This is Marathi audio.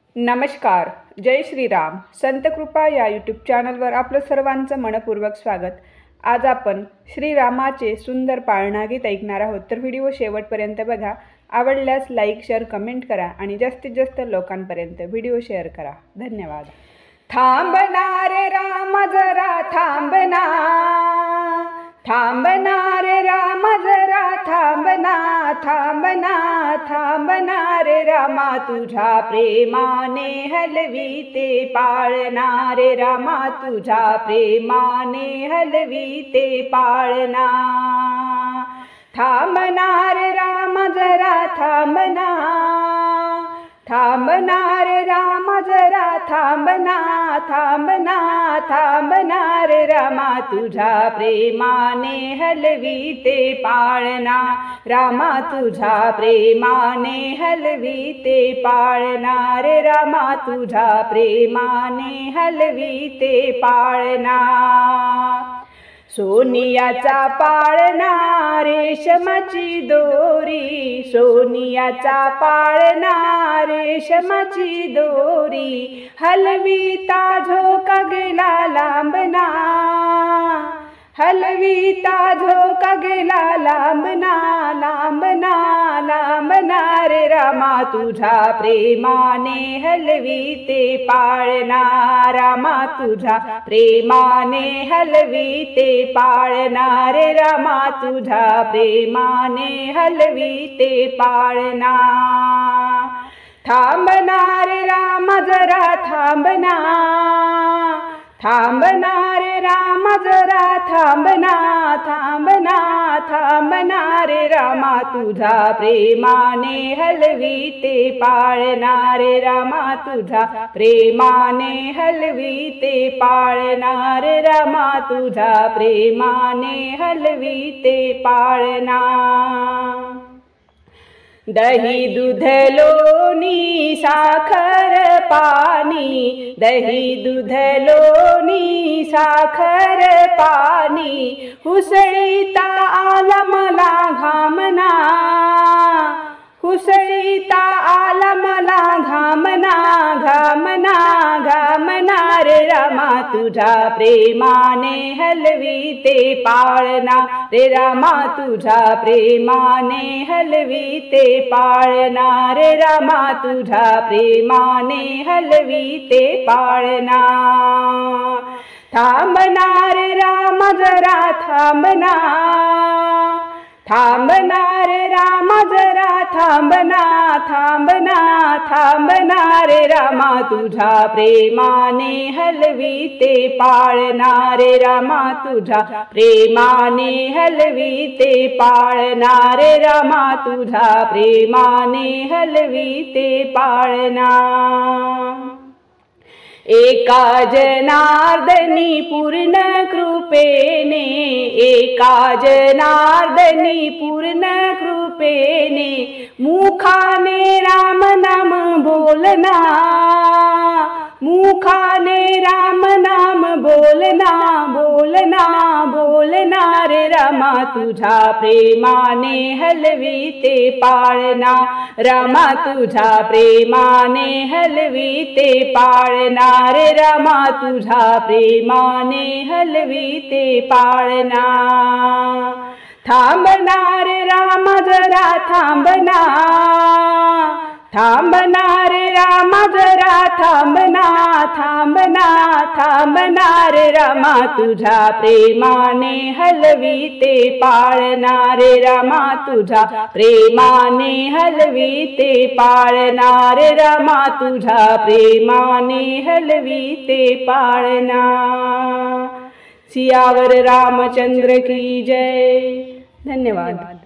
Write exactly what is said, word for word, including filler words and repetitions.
नमस्कार, जय श्रीराम. संत कृपा या यूट्यूब चॅनलवर आपलं सर्वांचं मनपूर्वक स्वागत. आज आपण श्रीरामाचे सुंदर पाळणा गीत ऐकणार आहोत. तर व्हिडिओ शेवटपर्यंत बघा. आवडल्यास लाईक, शेअर, कमेंट करा आणि जास्तीत जास्त लोकांपर्यंत व्हिडिओ शेअर करा. धन्यवाद. थांबना रे राम जरा थांबना, थांबना रे राम जरा थांबना, थांबना थांबना रे रामा तुझ्या प्रेमाने हलवीते पाळणा, रे रामा तुझ्या प्रेमाने हलवीते पाळणा. थांबना रे राम जरा थांबना, थांबना रे राम जरा थांबना, थांबना थांबना रे रामा तुझ्या प्रेमाने हलवीते पाळणा, रामा तुझ्या प्रेमाने हलवीते पाळणा, रे रामा तुझ्या प्रेमाने हलवीते पाळणा. सोनियाचा पाळणा रेशमाची दोरी, सोनियाचा पाळणा रेशमाची दोरी, हलवीता झोका गेला लांबना, हलवीता झोका गेला लांबना, लांबना लांबना रे रामा तुझ्या प्रेमाने हलवीते पाळणा, रामा तुझ्या प्रेमाने हलवीते पाळणा, रे रामा तुझ्या प्रेमाने हलवीते पाळणा. थांबना रे राम जरा थांबना, थांबना रे राम जरा थांबना, थांबना थांबना रे रामा तुझ्या प्रेमाने हलवीते पाळणा, रे रामा तुझ्या प्रेमाने हलवीते पाळणा, रे रामा तुझ्या प्रेमाने हलवीते पाळणा. दही दूध लोणी साखर पाणी, दही दूध लोणी साखर पाणी, हुसळीता आला मला घामना, हुसळीता आला मला घामना, घामना घामना रे रामा तुझ्या प्रेमाने हलवीते पाळणा, रे रामा तुझ्या प्रेमाने हलवीते पाळणा, रे रामा तुझ्या प्रेमाने हलवीते पाळणा. थांबना रे राम जरा थांबना, थांबना रे राम जरा थांबना, थांबना थांबना रे रामा तुझ्या प्रेमाने हलवीते पाळणा, रे रामा तुझ्या प्रेमाने हलवीते पाळणा, रे रामा तुझ्या प्रेमाने हलवीते पाळणा. एका जनार्दनी पूर्ण कृपेने, एका जनार्दनी पूर्ण कृपेने, मुखाने राम नाम बोलना, मुखाने राम नाम बोलना, बोलना बोलना रे रामा तुझ्या प्रेमाने हलवीते पाळणा, रामा तुझ्या प्रेमाने हलवीते पाळणा, रे रामा तुझ्या प्रेमाने हलवीते पाळणा. थांबना रे राम जरा थांबना, थांबना रे राम जरा थांबना, थांबना थांबना रे रामा तुझ्या प्रेमाने हलवीते पाळणा, रे रामा तुझ्या प्रेमाने हलवीते पाळणा, रे रामा तुझ्या प्रेमाने हलवीते पाळणा. सियावर रामचंद्र की जय. धन्यवाद.